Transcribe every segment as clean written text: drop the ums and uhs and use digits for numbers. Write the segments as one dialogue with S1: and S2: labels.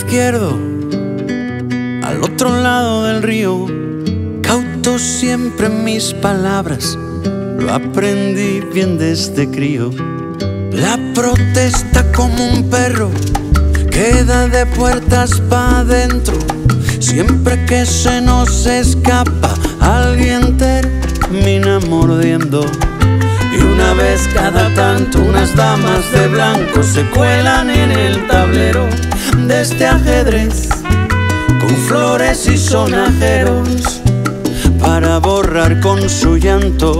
S1: izquierdo, al otro lado del río, cauto siempre en mis palabras, lo aprendí bien desde crío. La protesta como un perro queda de puertas pa' adentro. Siempre que se nos escapa, alguien termina mordiendo. Y una vez cada tanto unas damas de blanco se cuelan en el tablero de este ajedrez con flores y sonajeros para borrar con su llanto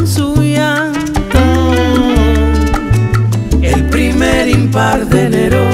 S1: el primer impar de enero.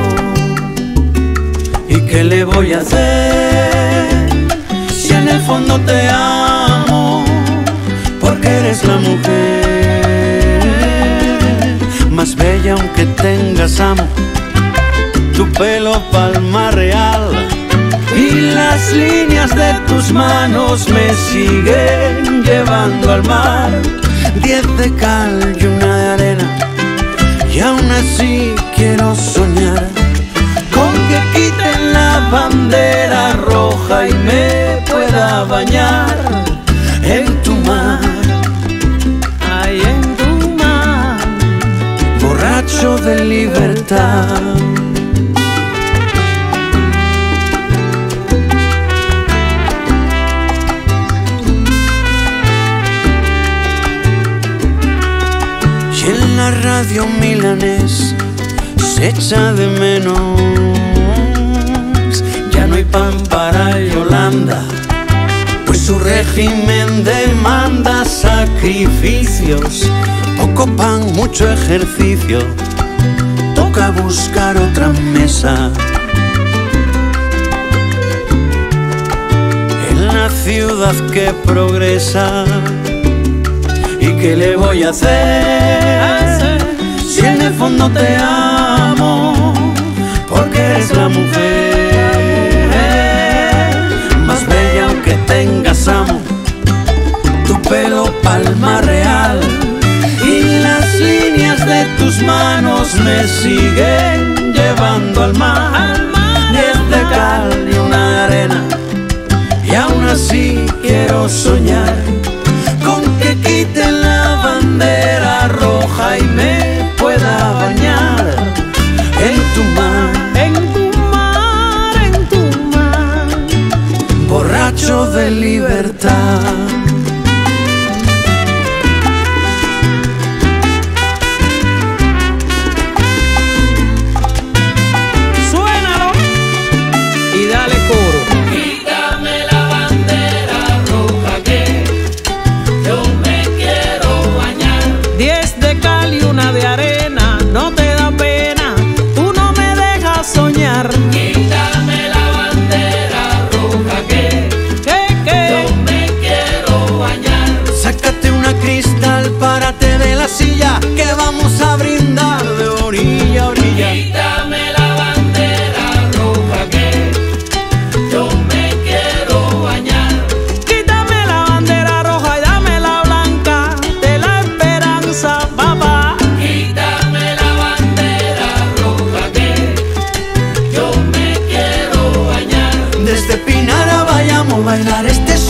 S1: ¿Y qué le voy a hacer si en el fondo te amo? Porque eres la mujer más bella aunque tengas amo. Tu pelo palma real y las líneas de tus manos me siguen llevando al mar. 10 de cal y una de arena, y aún así quiero soñar con que quiten la bandera roja y me pueda bañar en tu mar. Ay, en tu mar, borracho de libertad. Y en la radio milanés se echa de menos. Ya no hay pan para Yolanda, pues su régimen demanda sacrificios. Poco pan, mucho ejercicio, toca buscar otra mesa. En la ciudad que progresa. ¿Y qué le voy a hacer si en el fondo te amo? Porque eres la mujer más bella aunque tengas amo. Tu pelo palma real y las líneas de tus manos me siguen llevando al mar. 10 de cal y una de arena, y aún así quiero soñar con que quiten la bandera roja y me pueda bañar en tu mar, en tu mar, en tu mar, borracho de libertad.
S2: Suénalo y dale coro.
S3: Quítame la bandera roja que yo me quiero bañar.
S2: 10 de cal y una de arena, no te da pena, tú no me dejas soñar.
S3: Quítame la bandera roja que yo me quiero bañar.
S1: Sácate una cristal, párate de la silla, que vamos a brindar de orilla a orilla.
S3: Quítame la bandera roja que yo me quiero bañar.
S2: Quítame la bandera roja y dame la blanca de la esperanza, papá.
S3: Quítame la bandera roja que yo me quiero bañar.
S1: Desde Pinara vayamos a bailar este